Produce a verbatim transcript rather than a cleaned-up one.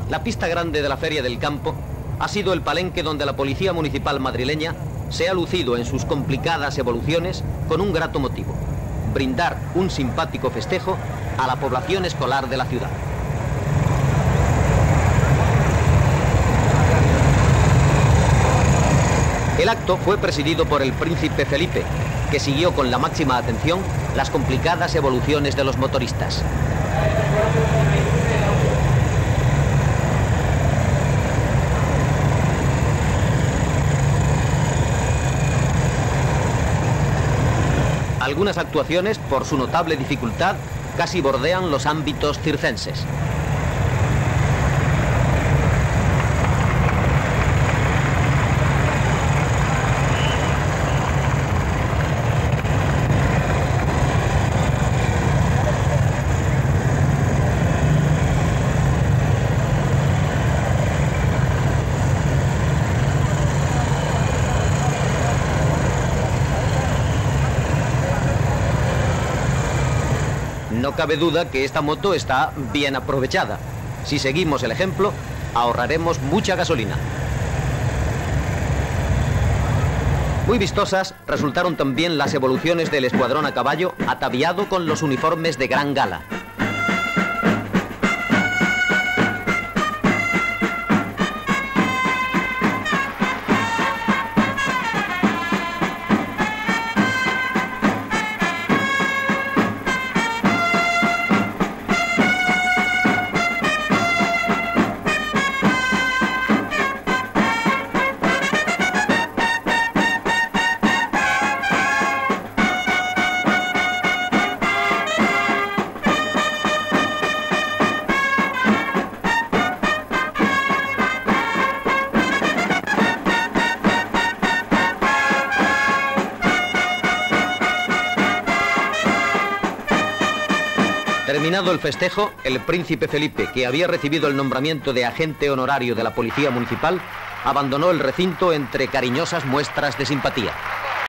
La pista grande de la Feria del Campo ha sido el palenque donde la Policía Municipal madrileña se ha lucido en sus complicadas evoluciones con un grato motivo: brindar un simpático festejo a la población escolar de la ciudad. El acto fue presidido por el príncipe Felipe, que siguió con la máxima atención las complicadas evoluciones de los motoristas. Algunas actuaciones, por su notable dificultad, casi bordean los ámbitos circenses. No cabe duda que esta moto está bien aprovechada. Si seguimos el ejemplo, ahorraremos mucha gasolina. Muy vistosas resultaron también las evoluciones del escuadrón a caballo ataviado con los uniformes de gran gala. Terminado el festejo, el príncipe Felipe, que había recibido el nombramiento de agente honorario de la Policía Municipal, abandonó el recinto entre cariñosas muestras de simpatía.